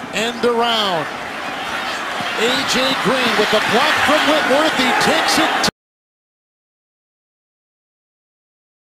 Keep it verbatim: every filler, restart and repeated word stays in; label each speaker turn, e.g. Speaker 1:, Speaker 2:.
Speaker 1: end around. A J Green with the block from Whitworth. He takes it.